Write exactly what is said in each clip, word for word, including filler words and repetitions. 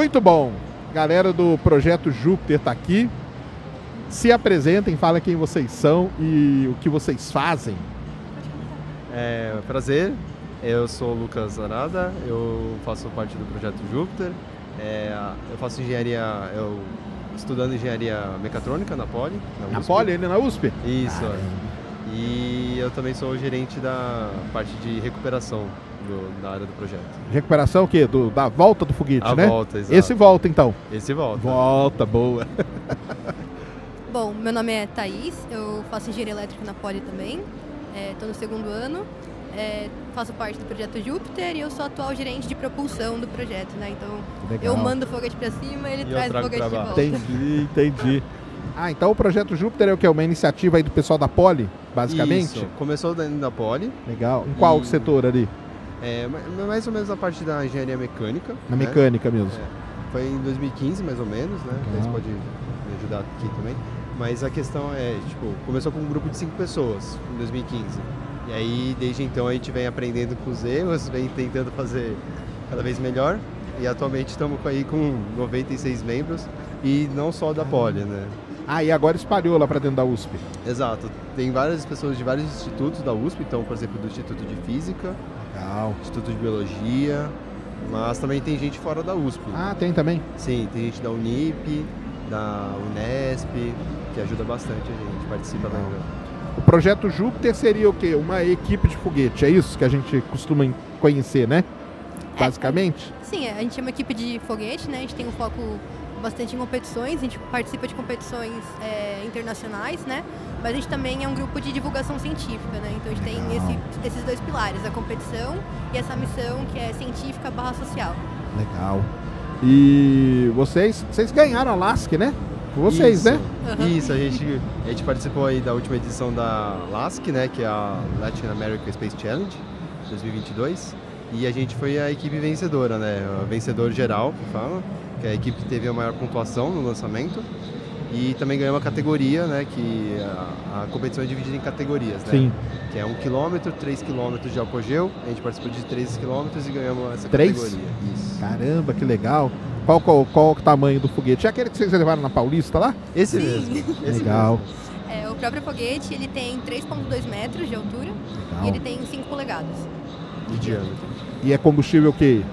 Muito bom. Galera do Projeto Júpiter está aqui. Se apresentem, falem quem vocês são e o que vocês fazem. É, prazer, eu sou o Lucas Arada, eu faço parte do Projeto Júpiter. É, eu faço engenharia, eu estudando engenharia mecatrônica na Poli. Na, na Poli, ele na U S P? Isso. E eu também sou o gerente da parte de recuperação do, da área do projeto. Recuperação o quê? Do, da volta do foguete, A né? volta, exato. Esse volta, então. Esse volta. Volta, boa. Bom, meu nome é Thaís, eu faço engenharia elétrica na Poli também. Estou no segundo ano, é, faço parte do Projeto Júpiter e eu sou atual gerente de propulsão do projeto, né? Então Legal. Eu mando o foguete para cima e ele E traz o foguete de volta. Entendi, entendi. Ah, então o Projeto Júpiter é o que? Uma iniciativa aí do pessoal da Poli, basicamente? Isso, começou dentro da Poli. Legal. Em qual e... setor ali? É, mais ou menos a parte da engenharia mecânica. Na né? mecânica mesmo. É, foi em dois mil e quinze, mais ou menos, né? Você pode me ajudar aqui também. Mas a questão é, tipo, começou com um grupo de cinco pessoas em dois mil e quinze. E aí, desde então, a gente vem aprendendo com os erros, vem tentando fazer cada vez melhor. E atualmente estamos aí com noventa e seis membros, e não só da Poli, né? Ah, e agora espalhou lá para dentro da U S P. Exato. Tem várias pessoas de vários institutos da U S P, então, por exemplo, do Instituto de Física, Legal. Instituto de Biologia, mas também tem gente fora da U S P. Ah, tem também? Sim, tem gente da Unip, da Unesp, que ajuda bastante a gente, participa da. O Projeto Júpiter seria o quê? Uma equipe de foguete, é isso que a gente costuma conhecer, né? Basicamente? É, sim, a gente é uma equipe de foguete, né? A gente tem um foco bastante em competições, a gente participa de competições é, internacionais, né? Mas a gente também é um grupo de divulgação científica, né? Então a gente tem esse, esses dois pilares, a competição e essa missão que é científica barra social. Legal. E vocês, vocês ganharam a LASC, né? Vocês, Isso. né? Uhum. Isso, a gente, a gente participou aí da última edição da LASC, né? Que é a Latin American Space Challenge dois mil e vinte e dois. E a gente foi a equipe vencedora, né? O vencedor geral, que fala, que é a equipe que teve a maior pontuação no lançamento. E também ganhou uma categoria, né? Que a, a competição é dividida em categorias, né? Sim. Que é um quilômetro, três quilômetros de apogeu. A gente participou de três quilômetros e ganhamos essa Três? categoria. Isso. Caramba, que legal. Qual, qual, qual o tamanho do foguete? É aquele que vocês levaram na Paulista lá? Esse Sim. mesmo. Esse Legal. mesmo. É, o próprio foguete, ele tem três vírgula dois metros de altura. Legal. E ele tem cinco polegadas. De diâmetro. E é combustível o quê?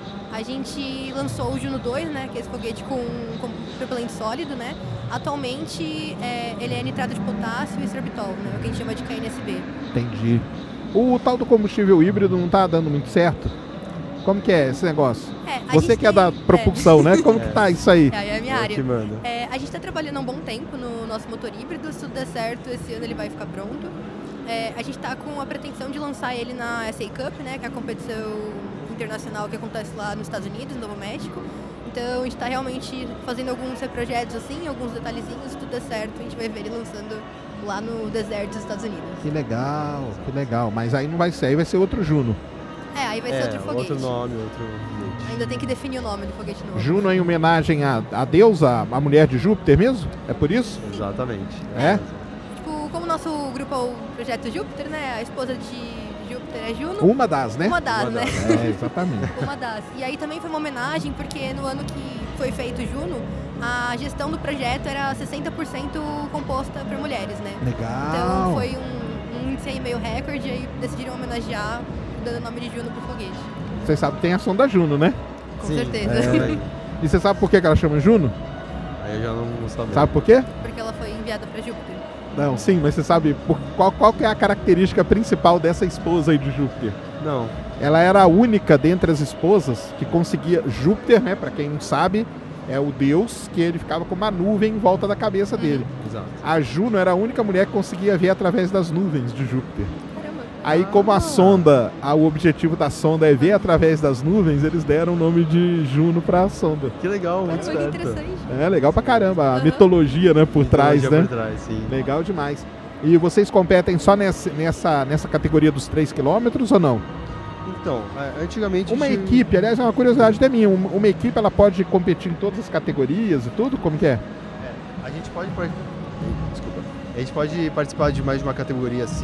A gente lançou o Juno dois, né, que é esse foguete com, com propelente sólido, né? Atualmente é, ele é nitrato de potássio e estrobitol, né, o que a gente chama de K N S B. Entendi. O tal do combustível híbrido não tá dando muito certo? Como que é esse negócio? É, a Você gente que é tem- da propulsão, é. né? Como que tá isso aí? É, aí é a minha Eu área. que mando. É, a gente está trabalhando há um bom tempo no nosso motor híbrido, se tudo der certo, esse ano ele vai ficar pronto. É, a gente está com a pretensão de lançar ele na S A Cup, né, que é a competição internacional que acontece lá nos Estados Unidos, no Novo México. Então a gente está realmente fazendo alguns projetos assim, alguns detalhezinhos, se tudo der certo, a gente vai ver ele lançando lá no deserto dos Estados Unidos. Que legal, que legal. Mas aí não vai ser, aí vai ser outro Juno. É, aí vai ser É, outro foguete. outro nome, outro foguete. Ainda tem que definir o nome do foguete novo. Juno em homenagem a, a deusa, a mulher de Júpiter mesmo? É por isso? Exatamente. É? Tipo, como o nosso grupo é o Projeto Júpiter, né, a esposa de Júpiter é Juno. Uma das, né? Uma das, Uma né? das. É, exatamente. Uma das. E aí também foi uma homenagem, porque no ano que foi feito o Juno, a gestão do projeto era sessenta por cento composta por mulheres, né? Legal. Então foi um, um índice aí meio recorde, e aí decidiram homenagear, dando o nome de Juno pro foguete. Vocês sabem que tem a sonda Juno, né? Com Sim. certeza. É. E você sabe por que que ela chama Juno? Aí eu já não sabia. Sabe por quê? Porque ela foi enviada pra Júpiter. Não, sim, mas você sabe por, qual, qual que é a característica principal dessa esposa aí de Júpiter? Não. Ela era a única dentre as esposas que conseguia... Júpiter, né, pra quem não sabe, é o deus que ele ficava com uma nuvem em volta da cabeça dele. Exato. A Juno era a única mulher que conseguia ver através das nuvens de Júpiter. Caramba. Aí, como a sonda, a- o objetivo da sonda é ver através das nuvens, eles deram o nome de Juno pra sonda. Que legal, muito Foi esperto. interessante. É legal pra caramba, a Aham. mitologia, né, por trás, Mitologia né? por trás, sim. Legal demais. E vocês competem só nessa, nessa, nessa categoria dos três quilômetros ou não? Então, é, antigamente... Uma tinha- equipe, aliás, é uma curiosidade da minha, uma, uma equipe ela pode competir em todas as categorias e tudo? Como que é? A gente pode... par- Desculpa. A gente pode participar de mais de uma categoria, sim.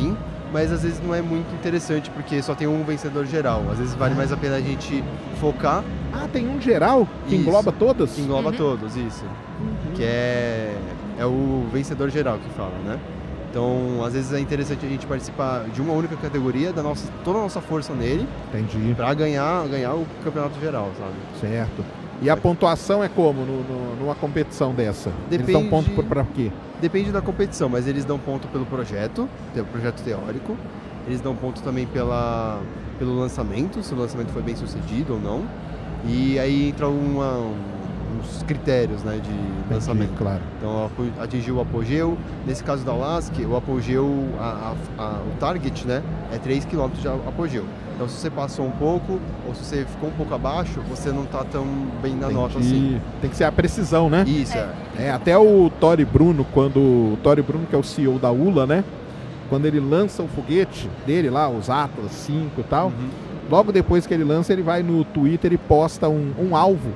mas às vezes não é muito interessante porque só tem um vencedor geral. Às vezes vale mais a pena a gente focar. Ah, tem um geral que Isso. engloba todas? Que engloba Uhum. todos, isso. Uhum. Que é, é o vencedor geral que fala, né? Então, às vezes é interessante a gente participar de uma única categoria, dar nossa, toda a nossa força nele, Entendi. pra ganhar, ganhar o campeonato geral, sabe? Certo. E a pontuação é como no, no- numa competição dessa? Eles dão Depende- ponto por, pra quê? Depende da competição, mas eles dão ponto pelo projeto, tem o projeto teórico. Eles dão ponto também pela, pelo lançamento, se o lançamento foi bem sucedido ou não. E aí entra uma, uns critérios, né, de lançamento. Entendi, claro. Então apo- atingiu o apogeu. Nesse caso da Lask, o apogeu, a- a- a- o target, né, é três quilômetros de apogeu. Então se você passou um pouco, ou se você ficou um pouco abaixo, você não está tão bem na nota assim. Entendi. Tem que ser a precisão, né? Isso, é. É, até o Tori Bruno, quando o Tori Bruno, que é o C E O da U L A, né? Quando ele lança o foguete dele lá, os Atlas cinco e tal, Uhum. logo depois que ele lança, ele vai no Twitter e posta um, um alvo.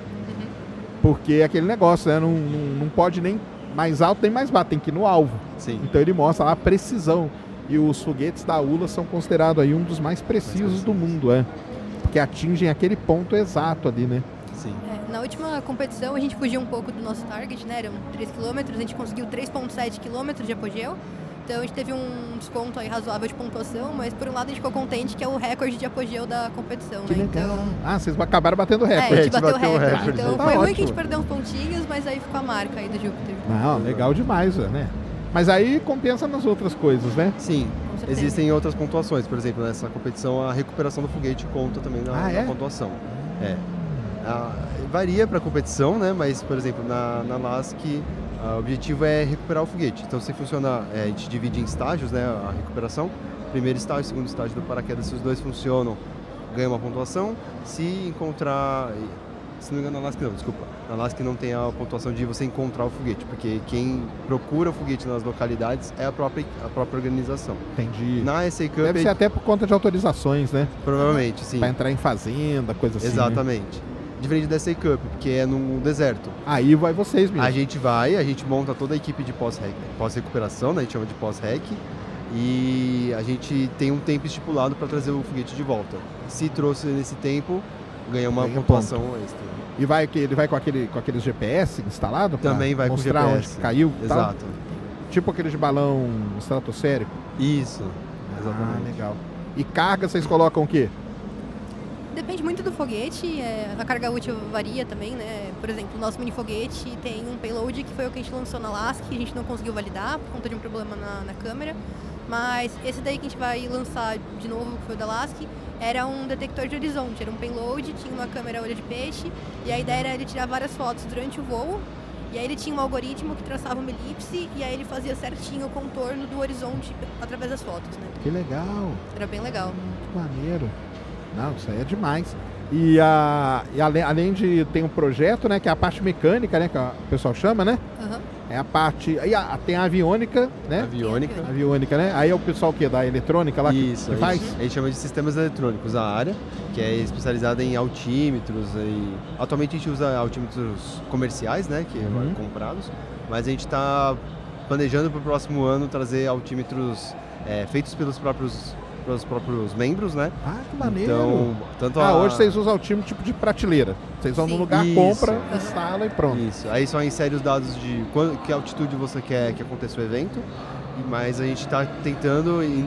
Porque é aquele negócio, né? Não, não, não pode nem mais alto nem mais baixo, tem que ir no alvo. Sim. Então ele mostra lá a precisão. E os foguetes da U L A são considerados aí um dos mais precisos do mundo, é. Porque atingem aquele ponto exato ali, né? Sim. É, na última competição a gente fugiu um pouco do nosso target, né? Eram três quilômetros, a gente conseguiu três vírgula sete quilômetros de apogeu. Então a gente teve um desconto aí razoável de pontuação, mas por um lado a gente ficou contente que é o recorde de apogeu da competição, Que né? legal. Então, Ah, vocês acabaram batendo é, a recorde. gente bateu o bateu o recorde. recorde. Então Tá foi ruim que a ótimo. gente perdeu uns pontinhos, mas aí ficou a marca aí do Júpiter. Não, legal demais, né? Mas aí compensa nas outras coisas, né? Sim. Com certeza. Existem outras pontuações, por exemplo, nessa competição a recuperação do foguete conta também na, Ah, na é? pontuação. É. Ah, varia para competição, né? Mas, por exemplo, na, na Lask, ah, o objetivo é recuperar o foguete. Então, se funciona, é, a gente divide em estágios, né? A recuperação. Primeiro estágio, segundo estágio do paraquedas, se os dois funcionam, ganha uma pontuação. Se encontrar... Se não me engano, na Lask não, desculpa. Na Lask não tem a pontuação de você encontrar o foguete, porque quem procura o foguete nas localidades é a própria, a própria organização. Entendi. Na S A Cup, Deve ser até por conta de autorizações, né? provavelmente, sim. Pra entrar em fazenda, coisa assim. né? Exatamente. Diferente da S A Cup, porque é no deserto. Aí vai vocês mesmo. A gente vai, a gente monta toda a equipe de pós-rec- pós-recuperação, né? A gente chama de pós-rec. E a gente tem um tempo estipulado para trazer o foguete de volta. Se trouxe nesse tempo, ganha uma Ganha pontuação extra. E vai que ele vai com aquele com aqueles G P S instalado pra Também vai com mostrar G P onde S. que caiu, e tal? Exato. Tipo aqueles de balão estratosférico. Isso. Ah, Exatamente. legal. E carga vocês colocam o quê? Depende muito do foguete, é, a carga útil varia também, né? Por exemplo, o nosso mini foguete tem um payload que foi o que a gente lançou na Lask, que a gente não conseguiu validar por conta de um problema na, na câmera. Mas esse daí que a gente vai lançar de novo, que foi o da Lask, era um detector de horizonte, era um payload, tinha uma câmera olho de peixe, e a ideia era ele tirar várias fotos durante o voo, e aí ele tinha um algoritmo que traçava uma elipse, e aí ele fazia certinho o contorno do horizonte através das fotos, né? Que legal. Era bem legal. Que maneiro. Não, isso aí é demais. E, a, e ale- além de tem um projeto, né, que é a parte mecânica, né, que a- o pessoal chama, né? Aham. É a parte. Aí a- tem a aviônica, né? Aviônica. Aviônica, né? Aí é o pessoal que é da eletrônica lá que- Isso, que a faz. gente, a gente chama de sistemas eletrônicos, a área, que é especializada em altímetros. E atualmente a gente usa altímetros comerciais, né, que Uhum. foram comprados, mas a gente está planejando para o próximo ano trazer altímetros é, feitos pelos próprios, pelos próprios membros, né? Ah, que maneiro. Então, tanto ah, a... hoje vocês usam o time tipo de prateleira. Vocês vão no Sim. lugar, Isso. compra, instala e pronto. Isso, aí só insere os dados de quando, que altitude você quer que aconteça o evento, e- mas a gente está tentando e,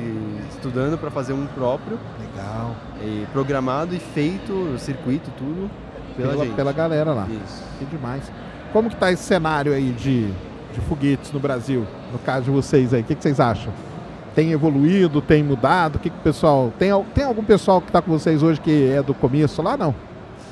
e estudando para fazer um próprio, Legal. e programado e feito, o circuito, tudo, pela, Pela, gente. pela galera lá. Isso. Que demais. Como que tá esse cenário aí de, de foguetes no Brasil? No caso de vocês aí, o que, que vocês acham? Tem evoluído, tem mudado? O que, que o pessoal. Tem, al- tem algum pessoal que está com vocês hoje que é do começo lá, não?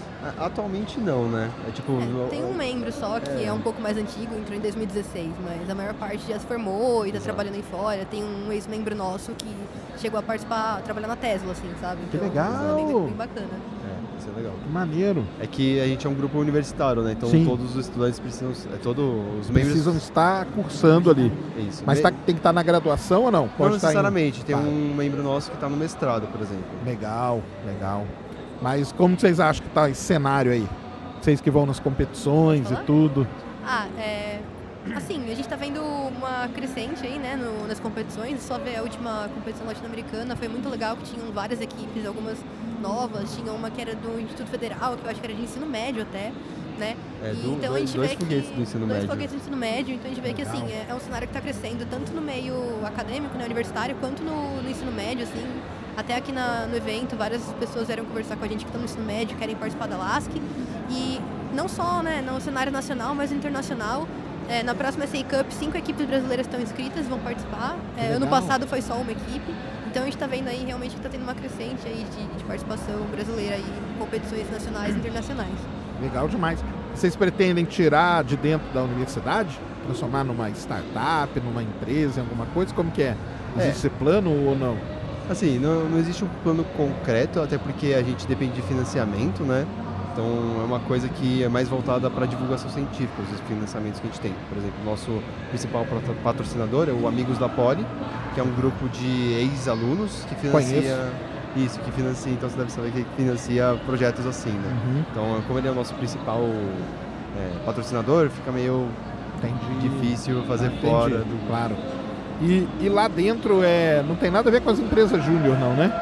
A- Atualmente não, né? É tipo. no- É, tem um membro só que é. um pouco mais antigo, entrou em dois mil e dezesseis, mas a maior parte já se formou e está Exato. trabalhando aí fora. Tem um ex-membro nosso que chegou a participar, trabalhar na Tesla, assim, sabe? Que Então, legal! isso é bem, bem bacana. É, isso é legal. Que maneiro. É que a gente é um grupo universitário, né? Então Sim. todos os estudantes precisam. É, todos os membros. Precisam estar cursando ali. Isso. Mas Me- tá- tem que estar na graduação ou não? Não Pode estar em- necessariamente. Tem Tá. um membro nosso que está no mestrado, por exemplo. Legal, legal. Mas como vocês acham que tá esse cenário aí? Vocês que vão nas competições e Falar? tudo. Ah, é, Assim, a gente está vendo uma crescente aí, né, no, nas competições. Só ver a última competição latino-americana, foi muito legal, que tinham várias equipes, algumas novas. Tinha uma que era do Instituto Federal, que eu acho que era de ensino médio até, né? É, E do, então dois, a gente dois vê foguetes que, do ensino dois médio. foguetes do ensino médio, então a gente vê que assim, é, é um cenário que está crescendo tanto no meio acadêmico, né, universitário, quanto no, no ensino médio, assim. Até aqui na, no evento, várias pessoas vieram conversar com a gente que estão no ensino médio, querem participar da LASC. E não só, né, no cenário nacional, mas internacional. É, na próxima S A Cup, cinco equipes brasileiras estão inscritas, vão participar. É, ano passado foi só uma equipe. Então a gente está vendo aí realmente que está tendo uma crescente aí de, de participação brasileira aí, em competições nacionais e internacionais. Legal demais. Vocês pretendem tirar de dentro da universidade? Transformar numa startup, numa empresa, em alguma coisa? Como que é? Existe É. esse plano ou não? Assim, não, não existe um plano concreto, até porque a gente depende de financiamento, né? Então é uma coisa que é mais voltada para a divulgação científica, os financiamentos que a gente tem. Por exemplo, o nosso principal patrocinador é o Amigos da Poli, que é um grupo de ex-alunos que financia... Conheço. Isso, que financia, então você deve saber que financia projetos assim, né? Uhum. Então, como ele é o nosso principal é, patrocinador, fica meio Entendi. difícil fazer Entendi, fora do... Claro. E, e lá dentro é, não tem nada a ver com as empresas júnior, não, né?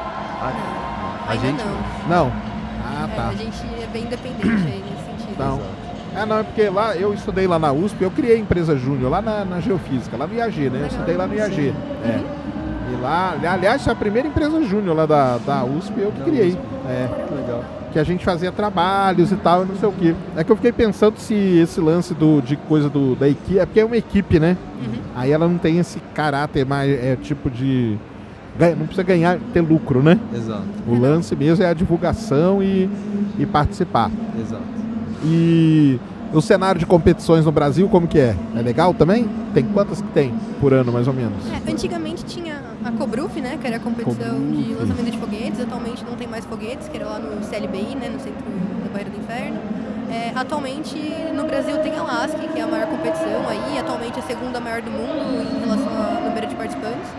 A, a Ainda gente... não. Não. Ah, É, tá. a gente é bem independente aí nesse sentido. Não. Exato. Ah, não, é porque lá eu estudei lá na U S P, eu criei empresa júnior lá na, na Geofísica, lá no I A G, né? Eu Legal. estudei lá no I A G. Sim. É. E lá, aliás, foi a primeira empresa júnior lá da, da U S P, eu que Da criei. U S P. É. Legal. Que a gente fazia trabalhos e tal, e não sei o quê. É que eu fiquei pensando se esse lance do, de coisa do, da equipe, é porque é uma equipe, né? Uhum. Aí ela não tem esse caráter mais, é tipo de... ganha- Não precisa ganhar, ter lucro, né? Exato, O lance mesmo é a divulgação e, e participar. exato. E o cenário de competições no Brasil, como que é? É legal também? Tem quantas que tem por ano, mais ou menos? É, antigamente tinha a Cobruf, né, que era a competição de Cobruf. lançamento de foguetes. Atualmente não tem mais foguetes, que era lá no C L B I, né, no Centro da Barreira do Inferno. É, atualmente no Brasil tem a LASC, que é a maior competição aí, atualmente a segunda maior do mundo em relação ao número de participantes.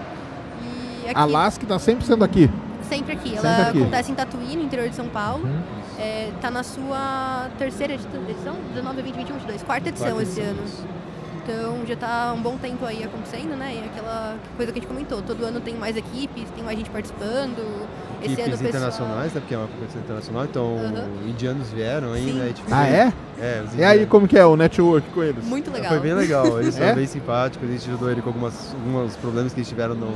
E aqui, A LASC está sempre sendo aqui. sempre aqui. sempre Ela aqui. acontece em Tatuí, no interior de São Paulo. Uhum. É, tá na sua terceira edi- edição, dezenove, vinte, vinte e um, vinte e dois, quarta edição Quarta esse edição, ano. isso. Então já tá um bom tempo aí acontecendo, né? E aquela coisa que a gente comentou, todo ano tem mais equipes, tem mais gente participando. Esse ano o Equipes pessoal... internacionais, né? Porque é uma competição internacional, então Uhum. indianos vieram aí, Sim. né? a gente Ah, fez- é? É, os E aí, indianos. como que é o network com eles? Muito legal. Foi bem legal, eles É? foram bem simpáticos, a gente ajudou ele com algumas, alguns problemas que eles tiveram no...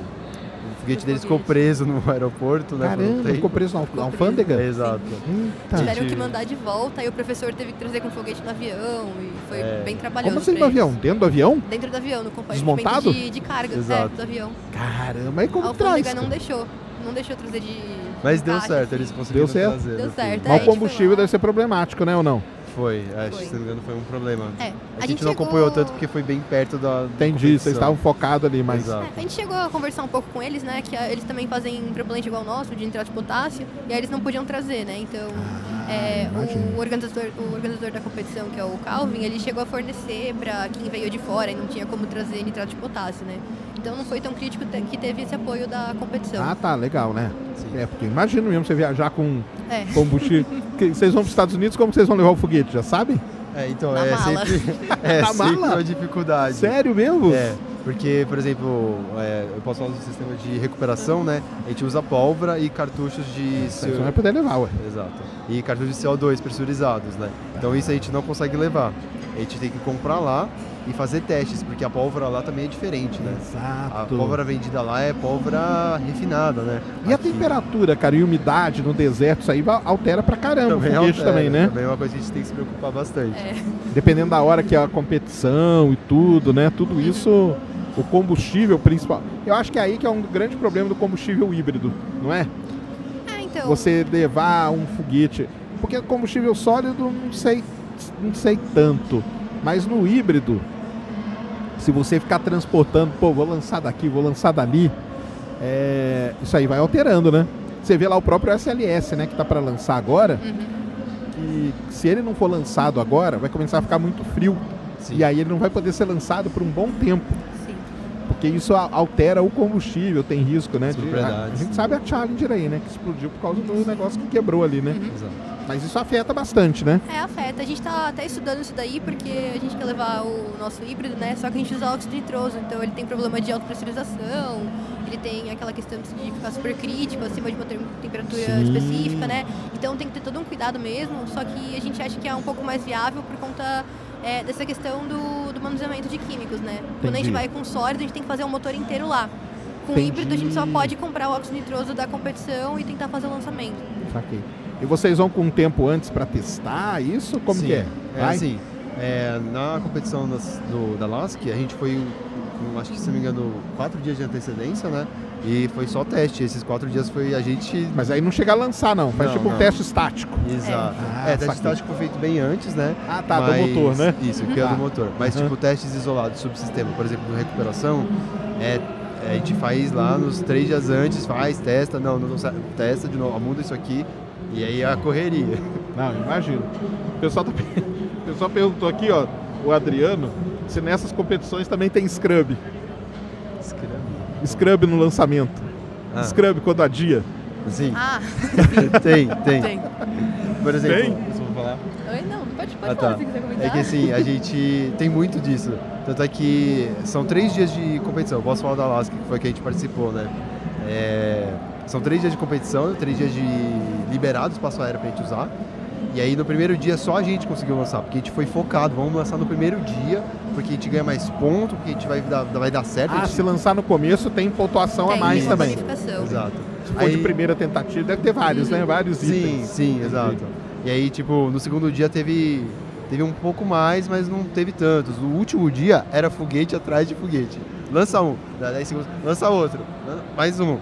O foguete No deles ficou foguete. preso no aeroporto, né? por um Caramba, tempo. ficou preso na Ficou alfândega? É, exato. Eita. Tiveram gente- que mandar de volta, aí o professor teve que trazer com foguete no avião e foi É. bem trabalhoso. Como assim pra no eles. avião? Dentro do avião? Dentro do avião, no compartimento Desmontado? de, de carga Exato. é, do avião. Caramba, e A como traz? alfândega não deixou, não deixou trazer de Mas de deu caixa, certo, assim. eles conseguiram Deu certo? trazer. Deu no fim. certo, é. Mas o a gente foi combustível lá. deve ser problemático, né, ou não? Foi, acho Foi. que se não me engano foi um problema. É, A, gente, não chegou- acompanhou tanto porque foi bem perto da. da Entendi, competição. vocês estavam focados ali, mas... Exato. É, a gente chegou a conversar um pouco com eles, né, que ah, eles também fazem propelente igual o nosso, de nitrato de potássio, e aí eles não podiam trazer, né, então é, imagino. o, organizador, o organizador da competição, que é o Calvin, ele chegou a fornecer para quem veio de fora e não tinha como trazer nitrato de potássio, né, então não foi tão crítico te- que teve esse apoio da competição. Ah, tá, legal, né? Sim. É, porque imagino mesmo você viajar com É. combustível. Que vocês vão para os Estados Unidos, como vocês vão levar o foguete, já sabem? É, então Na é mala. sempre, é Na sempre mala? uma dificuldade. Sério mesmo? É, porque, por exemplo, é, eu posso falar do sistema de recuperação, né? A gente usa pólvora e cartuchos de... Vocês não vai poder levar, ué. Exato. E cartuchos de C O dois pressurizados, né? Então isso a gente não consegue levar. A gente tem que comprar lá e fazer testes, porque a pólvora lá também é diferente, né? A Exato. pólvora vendida lá é pólvora refinada, né? E a Aqui temperatura, cara, e umidade no deserto, isso aí va- altera pra caramba o foguete altera, também, né? Também é uma coisa que a gente tem que se preocupar bastante. É. Dependendo da hora que é a competição e tudo, né? Tudo isso, o combustível principal. Eu acho que é aí que é um grande problema do combustível híbrido, não é? É, então, Você levar um foguete. Porque combustível sólido, não sei, não sei tanto. Mas no híbrido, se você ficar transportando, pô, vou lançar daqui, vou lançar dali, é, isso aí vai alterando, né? Você vê lá o próprio S L S, né, que tá para lançar agora, uhum, que se ele não for lançado agora, vai começar a ficar muito frio. Sim. E aí ele não vai poder ser lançado por um bom tempo. sim. Porque isso a- altera o combustível, tem risco, né? As de- a, propriedades. a gente sabe a Challenger aí, né? Que explodiu por causa do negócio que quebrou ali, né? Uhum. Exato. Mas isso afeta bastante, né? É, afeta. A gente tá até estudando isso daí porque a gente quer levar o nosso híbrido, né? Só que a gente usa óxido nitroso, então ele tem problema de autopressurização, ele tem aquela questão de ficar super crítico, acima de uma temperatura Sim. específica, né? Então tem que ter todo um cuidado mesmo, só que a gente acha que é um pouco mais viável por conta é, dessa questão do, do manuseamento de químicos, né? Quando a gente vai com sólido, a gente tem que fazer o motor inteiro lá. Com Entendi. híbrido, a gente só pode comprar o óxido nitroso da competição e tentar fazer o lançamento. Saquei. E vocês vão com um tempo antes para testar isso? Como Sim, que é? É Vai? assim, é, na competição das, do, da Lask, a gente foi, com, acho que se não me engano, quatro dias de antecedência, né? E foi só teste. Esses quatro dias foi a gente... Mas aí não chega a lançar, não. Faz Não, tipo um não. teste estático. Exato. Ah, É, teste saquei. estático foi feito bem antes, né? Ah, tá, Mas- do motor, né? Isso, que é Ah. do motor. Mas, Uhum. tipo, testes isolados do subsistema, por exemplo, do recuperação, é, a gente faz lá nos três dias antes, faz, testa, não, não serve, testa de novo, muda isso aqui, e aí a correria. Não, imagino. O pessoal, tá... o pessoal perguntou aqui, ó, o Adriano, se nessas competições também tem scrub. Scrub no lançamento. Ah, Scrub quando adia. sim, Ah, tem, tem. tem. Por exemplo, Tem? posso falar? Oi, não, pode, pode Ah, falar tá. se quiser comentar. É que assim, a gente tem muito disso. Tanto é que são três dias de competição. Eu posso falar da Alaska, que foi que a gente participou, né? É, São três dias de competição, três dias de liberado espaço aéreo pra gente usar. E aí no primeiro dia só a gente conseguiu lançar, porque a gente foi focado, vamos lançar no primeiro dia, porque a gente ganha mais ponto, porque a gente vai dar, vai dar certo. a Ah, gente... se lançar no começo tem pontuação a Tem mais uma também. bonificação. Exato. Se for Aí- de primeira tentativa, deve ter vários, né? Vários Sim, itens. sim, exato. E aí, tipo, no segundo dia teve, teve um pouco mais, mas não teve tantos. No último dia era foguete atrás de foguete. Lança um, dá dez segundos, lança outro, lan- mais um.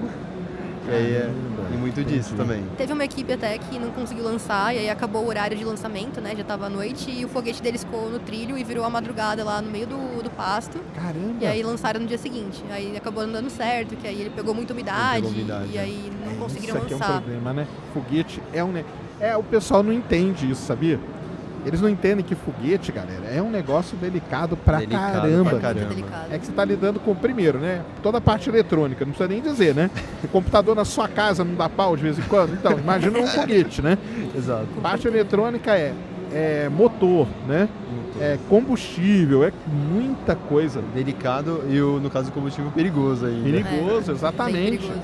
E aí é tem muito disso também. Teve uma equipe até que não conseguiu lançar, e aí acabou o horário de lançamento, né? Já tava à noite, e o foguete deles ficou no trilho e virou a madrugada lá no meio do, do pasto. Caramba! E aí lançaram no dia seguinte. Aí acabou não dando certo, que aí ele pegou muita umidade, Pegou umidade, e aí não conseguiram Isso aqui é um lançar. problema, né? Foguete é um... Ne... É, o pessoal não entende isso, sabia? Eles não entendem que foguete, galera, é um negócio delicado pra Delicado caramba. pra É caramba. muito delicado. É que você tá lidando com, primeiro, né? Toda a parte eletrônica, não precisa nem dizer, né? O computador na sua casa não dá pau de vez em quando? Então, imagina um foguete, né? Exato. Parte eletrônica é, é motor, né? É combustível, é muita coisa. Delicado e, o, no caso, o combustível perigoso ainda. Perigoso, Bem exatamente. perigoso.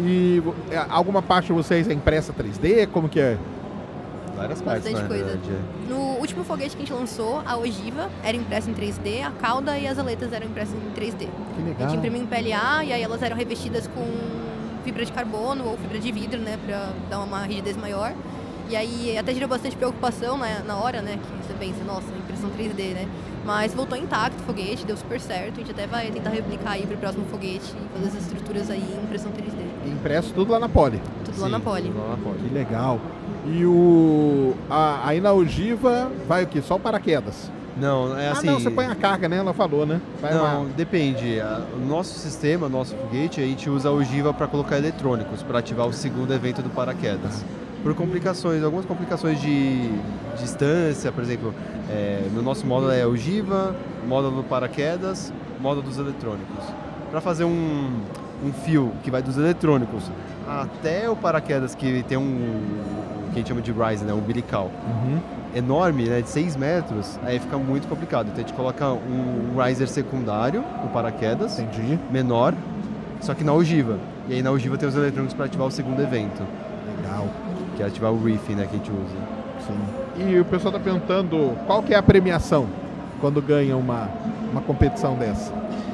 E é, alguma parte de vocês é impressa três D? Como que é? Várias partes, Bastante na coisa. verdade. é. No último foguete que a gente lançou, a ogiva era impressa em três D, a cauda e as aletas eram impressas em três D. Que A legal. gente imprimiu em P L A e aí elas eram revestidas com fibra de carbono ou fibra de vidro, né, pra dar uma rigidez maior. E aí até gerou bastante preocupação na, na hora, né, que você pensa, nossa, impressão três D, né. Mas voltou intacto o foguete, deu super certo. A gente até vai tentar replicar aí pro próximo foguete e fazer essas estruturas aí em impressão três D. Impresso tudo lá na Poli. Tudo lá Sim, na Poli. tudo lá na Poli. Que legal. E o... a- aí na ogiva vai o quê? Só o paraquedas? Não, é assim... Ah, não, você põe a carga, né? Ela falou, né? Vai Não, uma- depende. A- O nosso sistema, o nosso foguete, a gente usa a ogiva para colocar eletrônicos, para ativar o segundo evento do paraquedas. Por complicações, algumas complicações de distância, por exemplo, é, no nosso módulo é ogiva, módulo do paraquedas, módulo dos eletrônicos. Para fazer um, um fio que vai dos eletrônicos até o paraquedas, que tem um, o que a gente chama de rise, né, um umbilical, Uhum. enorme, né, de seis metros, aí fica muito complicado. Então a gente coloca um riser secundário no paraquedas, Entendi. menor, só que na ogiva. E aí na ogiva tem os eletrônicos para ativar o segundo evento, Legal. que é ativar o reefing, né, que a gente usa. Sim. E o pessoal tá perguntando qual que é a premiação quando ganha uma, uma competição dessa?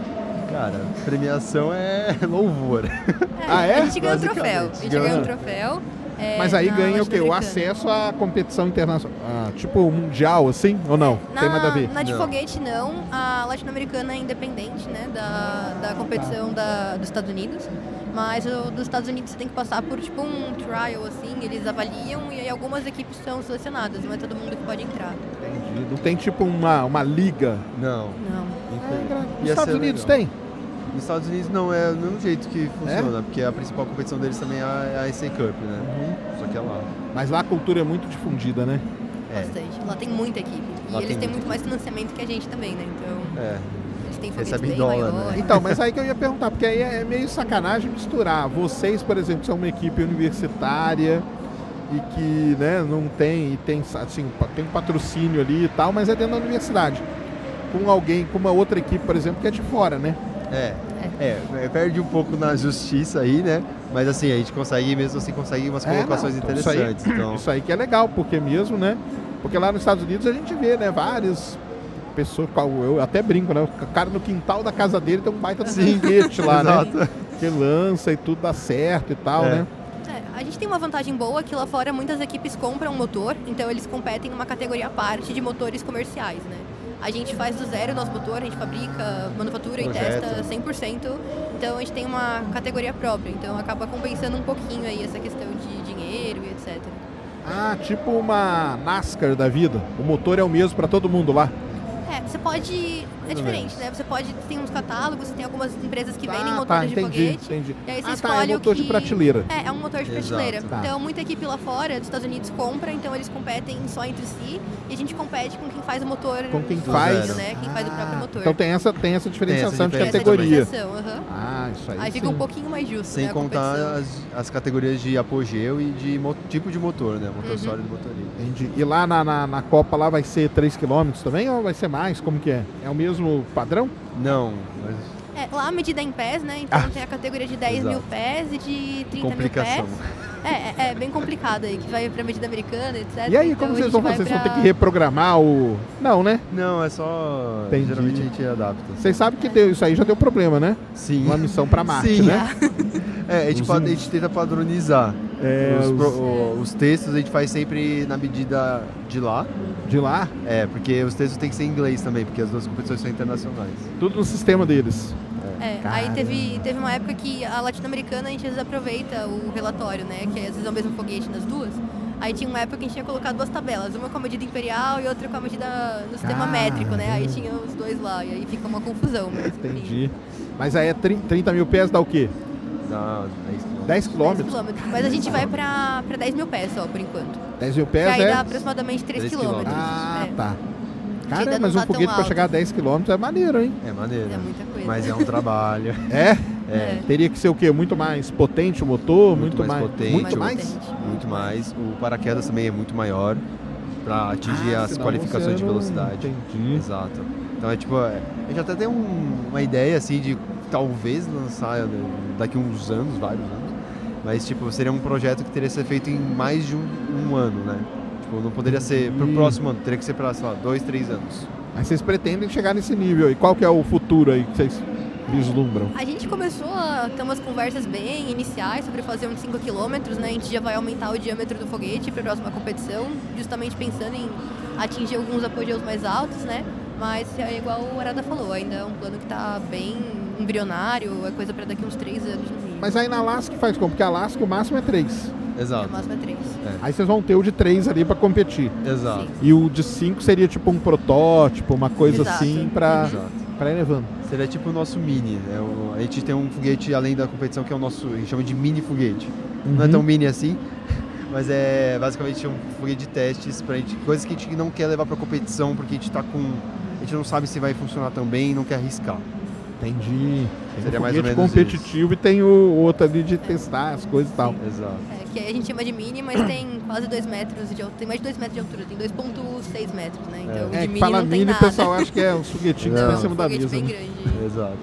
Cara, premiação é louvor. Ah, é? A gente ganha um troféu. A Basicamente, gente ganha. ganha um troféu. é, Mas aí na ganha o quê? O latino-americana. acesso à competição internacional. Ah, tipo mundial, assim? Ou não? Na, Tem nada a ver? Na de Não. foguete, não. A latino-americana é independente, né, da, da competição da, dos Estados Unidos. Mas o dos Estados Unidos você tem que passar por, tipo, um trial, assim. Eles avaliam e aí algumas equipes são selecionadas. Não é todo mundo que pode entrar. Entendi. Não tem tipo uma, uma liga? Não. Não. Nos Ia Estados ser Unidos legal. tem? Nos Estados Unidos não é do mesmo jeito que funciona, porque a principal competição deles também é a A S A Cup, né? Uhum. Só que é lá. Mas lá a cultura é muito difundida, né? É. Bastante. Lá tem muita equipe. E Lá eles tem têm muita muito mais financiamento que a gente também, né? Então, É. eles têm foguetes Recebe em bem dólar, né? maiores. Então, mas aí que eu ia perguntar, porque aí é meio sacanagem misturar. Vocês, por exemplo, são uma equipe universitária e que, né, não tem, e tem, assim, tem um patrocínio ali e tal, mas é dentro da universidade. Com alguém, com uma outra equipe, por exemplo, que é de fora, né? É, é, é, perde um pouco na justiça aí, né? Mas assim, a gente consegue, mesmo assim, consegue umas colocações é, não, interessantes. Isso aí, então... isso aí que é legal, porque mesmo, né? Porque lá nos Estados Unidos a gente vê, né, várias pessoas, eu até brinco, né? O cara no quintal da casa dele tem um baita de foguete lá, né? Que lança e tudo dá certo e tal, é. né? A gente tem uma vantagem boa que lá fora muitas equipes compram um motor, então eles competem numa categoria à parte de motores comerciais, né? A gente faz do zero o nosso motor, a gente fabrica, manufatura e testa cem por cento, então a gente tem uma categoria própria, então acaba compensando um pouquinho aí essa questão de dinheiro e etcétera. Ah, tipo uma NASCAR da vida, o motor é o mesmo para todo mundo lá. É, você pode... É diferente, né? Você pode... Tem uns catálogos, tem algumas empresas que vendem ah, motores tá, de entendi, foguete. Entendi. E aí você ah, escolhe tá, é um motor o que... de prateleira. É, é um motor de Exato. prateleira. Tá. Então, muita equipe lá fora, dos Estados Unidos, compra, então eles competem só entre si. E a gente compete com quem faz o motor... Com quem do faz. zero, né? Quem ah, faz o próprio motor. Então tem essa, tem essa diferenciação tem essa de diferença. categoria. Essa diferenciação, uhum. Ah, isso aí Aí fica sim. um pouquinho mais justo, Sem né, a contar competição. as, as categorias de apogeu e de mo- tipo de motor, né? Motor Uhum. sólido e motor livre. Entendi. E lá na, na, na Copa lá vai ser três quilômetros também ou vai ser mais? Como que é? É o mesmo padrão? Não, mas É, lá a medida é em pés, né? Então Ah. tem a categoria de dez mil Exato. pés e de trinta complicação. mil pés. É, é, é bem complicado aí, que vai pra medida americana, etcétera. E aí, Então, como a vocês gente vão vai fazer? Vocês vão pra- ter que reprogramar o... Não, né? Não, é só... Entendi. Geralmente a gente adapta. Vocês sabem que deu, isso aí já deu problema, né? Sim. Uma missão pra Marte, Sim. né? É, a gente, Os pode- a in- gente tenta padronizar. É, os, os- pro- o- os textos a gente faz sempre na medida de lá. De lá, É, porque os textos têm que ser em inglês também, porque as duas competições são internacionais. tudo no sistema deles. É, Caramba. aí teve, teve uma época que a latino-americana a gente às vezes aproveita o relatório, né? Que às vezes é o mesmo foguete nas duas. Aí tinha uma época que a gente tinha colocado duas tabelas, uma com a medida imperial e outra com a medida no sistema Caramba. métrico, né? Aí tinha os dois lá, e aí fica uma confusão mesmo. Entendi. Mas aí é trinta mil pés dá o quê? Dá dez quilômetros. dez dez quilômetros? quilômetros. Mas a gente vai pra, pra dez mil pés só, por enquanto. dez mil Que pés aí é... dá aproximadamente três três quilômetros. Ah, É. tá. ainda Cara, não mas tá um tão foguete pra alto. chegar a dez quilômetros é maneiro, hein? É maneiro. É muita coisa. Mas é um trabalho. É? É. Teria que ser o quê? Muito mais potente o motor? Muito, Muito mais potente. Muito Mais mais? potente. Muito mais. O paraquedas também é muito maior para atingir Ah, as senão qualificações você de não- velocidade. Entendi. Exato. Então é tipo, é, a gente até tem um- uma ideia assim de talvez lançar né, daqui uns anos, vários anos. Mas tipo, seria um projeto que teria que ser feito em mais de um, um ano, né? Tipo, não poderia ser pro Entendi. próximo ano, teria que ser para, sei lá, dois, três anos. Mas vocês pretendem chegar nesse nível aí. Qual que é o futuro aí que vocês vislumbram? A gente começou a ter umas conversas bem iniciais sobre fazer uns cinco quilômetros, né? A gente já vai aumentar o diâmetro do foguete para a próxima competição, justamente pensando em atingir alguns apogeus mais altos, né? Mas é igual o Arada falou, ainda é um plano que está bem embrionário, é coisa para daqui uns três anos no mínimo. Mas aí na Alaska faz como? Porque a Alaska o máximo é três. O Exato. máximo é três. Aí vocês vão ter o de três ali pra competir. Exato. Sim. E o de cinco seria tipo um protótipo, uma coisa Exato. assim pra, Exato. pra ir levando. Seria tipo o nosso mini, né? O- a gente tem um foguete além da competição que é o nosso, a gente chama de mini foguete. Não é Uhum. tão mini assim, mas é basicamente um foguete de testes pra gente, coisas que a gente não quer levar pra competição porque a gente tá com, a gente não sabe se vai funcionar tão bem e não quer arriscar. Entendi. Tem Seria um mais ou foguete menos competitivo e tem o outro ali de testar as coisas e tal. Exato. É, que aí a gente chama de mini, mas tem quase dois metros de altura, tem mais de dois metros de altura, tem dois vírgula seis metros, né? Então É de que mini fala não tem mini, o nada. pessoal acha que é um foguetinho que Não. tá em É um cima da foguete mesa. bem né? grande. Exato.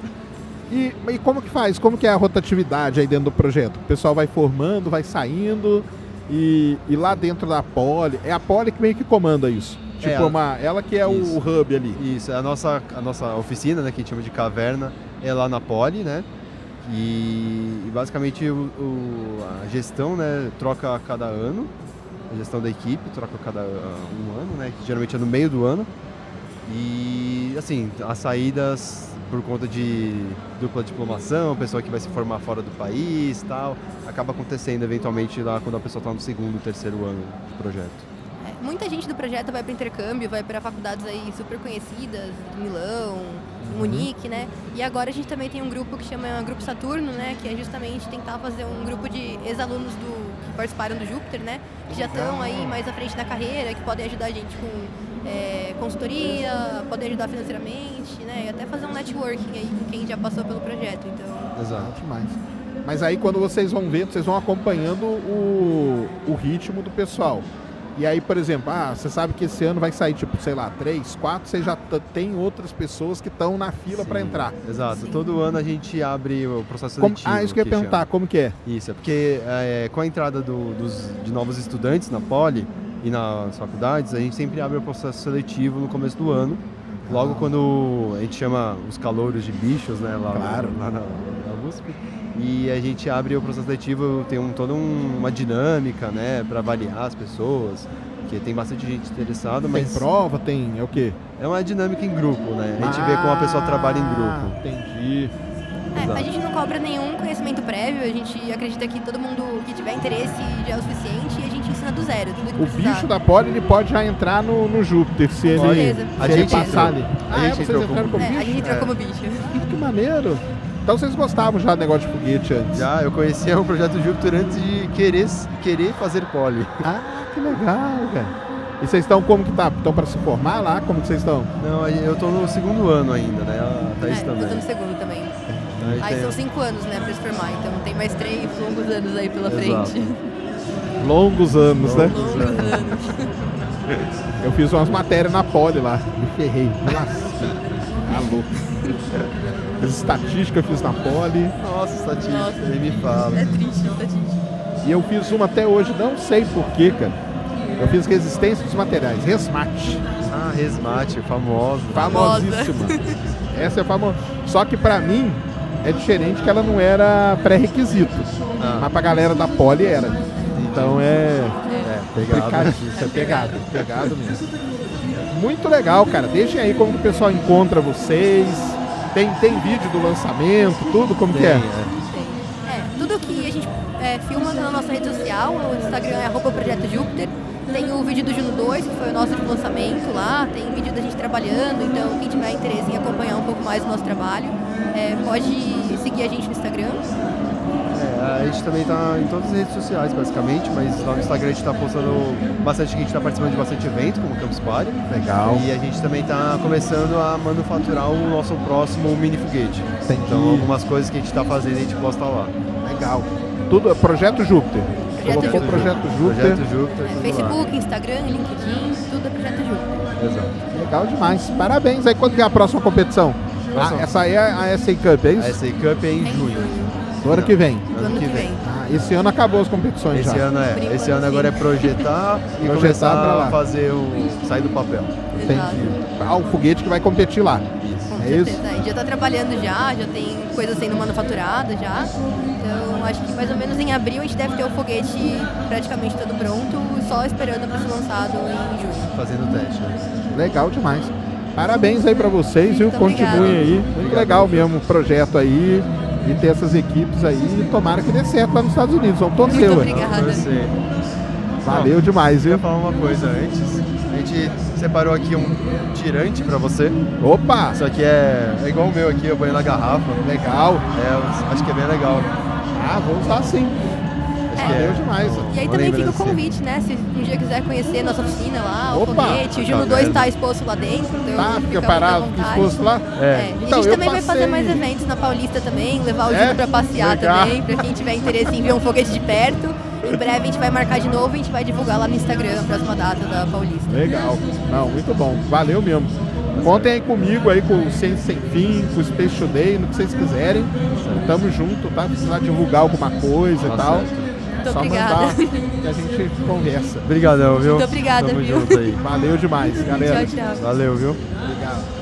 E, e como que faz? Como que é a rotatividade aí dentro do projeto? O pessoal vai formando, vai saindo e, e lá dentro da Poli, é a Poli que meio que comanda isso. Tipo, ela- uma, ela que é Isso. o hub ali. Isso, a nossa, a nossa oficina, né, que a gente chama de caverna, é lá na Poli, né? E, e basicamente o, o- a gestão, né, troca a cada ano, a gestão da equipe troca a cada uh, um ano, né, que geralmente é no meio do ano. E assim, as saídas por conta de dupla diplomação, pessoa que vai se formar fora do país, tal, acaba acontecendo eventualmente lá quando a pessoa está no segundo, terceiro ano de projeto. É, muita gente do projeto vai para intercâmbio, vai para faculdades aí super conhecidas, Milão, Munique, né? E agora a gente também tem um grupo que chama Grupo Saturno, né? Que é justamente tentar fazer um grupo de ex-alunos do participaram do Júpiter, né? Que já estão aí mais à frente da carreira, que podem ajudar a gente com é, consultoria, podem ajudar financeiramente, né? E até fazer um networking aí com quem já passou pelo projeto. Então... Exato, demais. Mas aí quando vocês vão ver, vocês vão acompanhando o, o ritmo do pessoal. E aí, por exemplo, ah, você sabe que esse ano vai sair, tipo, sei lá, três, quatro, você já tem outras pessoas que estão na fila para entrar. Exato. Sim. Todo ano a gente abre o processo Como, seletivo. ah, isso que eu ia perguntar, chama. como que é? Isso, é porque é, com a entrada do, dos, de novos estudantes na Poli e nas faculdades, a gente sempre abre o processo seletivo no começo do ano. Logo quando a gente chama os calouros de bichos, né, lá, Claro. lá na, na U S P. E a gente abre o processo seletivo, tem um, toda um, uma dinâmica, né, para avaliar as pessoas, porque tem bastante gente interessada, mas Tem prova, tem, é o quê? é uma dinâmica em grupo, né? A gente vê como a pessoa trabalha em grupo. Ah, entendi. É, Exato. a gente não cobra nenhum conhecimento prévio, a gente acredita que todo mundo que tiver interesse já é o suficiente e a gente ensina do zero, tudo que O precisar. bicho da Poli, ele pode já entrar no, no Júpiter, se ele, certeza. se A ele gente passar entrou. ali. A Ah, gente é, vocês entrou entraram como como É, a bicho? gente entrou É. como bicho. Ah, que maneiro. Então vocês gostavam já do negócio de foguete antes? Já, eu conhecia o projeto Júpiter antes de querer, querer fazer Poli. Ah, que legal, cara. E vocês estão como que tá? Estão para se formar lá? Como que vocês estão? Não, eu tô no segundo ano ainda, né? A Thaís É, também. eu tô no segundo também. Então, a gente Aí tem- são cinco anos, né, pra se formar, então tem mais três longos anos aí pela Exato. frente. Longos anos, né? Longos Longos anos. Eu fiz umas matérias na Poli lá. Me ferrei. Me lasquei. Tá louco. Fiz estatística, eu fiz na Poli. Nossa, estatística, Nossa. nem me fala. É triste, tá triste. E eu fiz uma até hoje, não sei porquê, cara. Eu fiz resistência dos materiais, Resmat. Ah, Resmate, famoso. Famosíssima. Essa é famosa. Só que pra mim é diferente que ela não era pré-requisito. Ah. Mas pra galera da Poli era. Então é É, pegado. complicadíssimo, é pegado, pegado mesmo. Muito legal, cara. Deixem aí como o pessoal encontra vocês. Tem, tem vídeo do lançamento, tudo como que Tem, é. é. Tem. É, tudo que a gente é, filma na nossa rede social, o Instagram é arroba Projeto Júpiter. Tem o vídeo do Juno dois, que foi o nosso de lançamento lá, tem vídeo da gente trabalhando, então quem tiver interesse em acompanhar um pouco mais do nosso trabalho, é, pode seguir a gente no Instagram. É, a gente também tá em todas as redes sociais, basicamente, mas lá no Instagram a gente tá postando bastante, a gente tá participando de bastante evento, como o Campus Party. Legal. E a gente também tá começando a manufaturar o nosso próximo mini foguete. Entendi. Então algumas coisas que a gente tá fazendo a gente posta lá. Legal. Tudo é Projeto Júpiter. Projeto Colocou Júpiter. Projeto Júpiter. Projeto Júpiter. É, tudo Facebook, Instagram, LinkedIn, tudo é Projeto Júpiter. lá. Exato. Legal demais. Parabéns. Aí quando que é a próxima competição? Próxima. Ah, essa aí é a S A Cup, é A isso? S A Cup é em É em junho. junho, Do ano que vem. do ano que vem. Ah, esse ano acabou as competições Esse já. ano é. Por enquanto, Esse ano agora é sim. projetar e Projetar começar pra lá. a fazer o. sair do papel. Exato. Entendi. Ah, o foguete que vai competir lá. Isso. Com É certeza. isso? A gente já tá trabalhando já, já tem coisa sendo manufaturada já. Então acho que mais ou menos em abril a gente deve ter o foguete praticamente todo pronto, só esperando para ser lançado em junho. Fazendo o teste, né? Legal demais. Parabéns aí pra vocês, viu? Muito Continuem obrigada. aí. Muito Obrigado. legal mesmo o projeto aí. E ter essas equipes aí. E tomara que dê certo lá nos Estados Unidos. Vamos torcer, Muito ué. obrigada. Vamos torcer. Valeu demais, Eu ia viu? falar uma coisa antes. A gente separou aqui um tirante pra você. Opa! Isso aqui é, é igual o meu aqui, eu ponho na garrafa. Legal. É, eu acho que é bem legal. Ah, vou usar sim. Acho Valeu que é. demais. E aí Uma também fica o lembrancinha. convite, né? Se um dia quiser conhecer nossa oficina lá, o Opa! foguete, o Juno Tá dois vendo? está exposto lá dentro. Então Tá, fica muito à parado, vontade. exposto lá. É. É, e Então, a gente eu também vai fazer passei- mais eventos na Paulista também, levar o É? Juno pra passear Legal. também, pra quem tiver interesse em ver um foguete de perto. Em breve a gente vai marcar de novo e a gente vai divulgar lá no Instagram a próxima data da Paulista. Legal. Não, muito bom. Valeu mesmo. Contem aí comigo aí com o Ciência Sem Fim, com o Space Today, no que vocês quiserem. Tamo junto, tá? Se precisar divulgar alguma coisa Tá e tal. certo. Muito Só obrigada. mandar que a gente conversa. Obrigadão, viu? Muito obrigada, Tamo viu? junto aí. Valeu demais, galera. Tchau, tchau. Valeu, viu? Obrigado.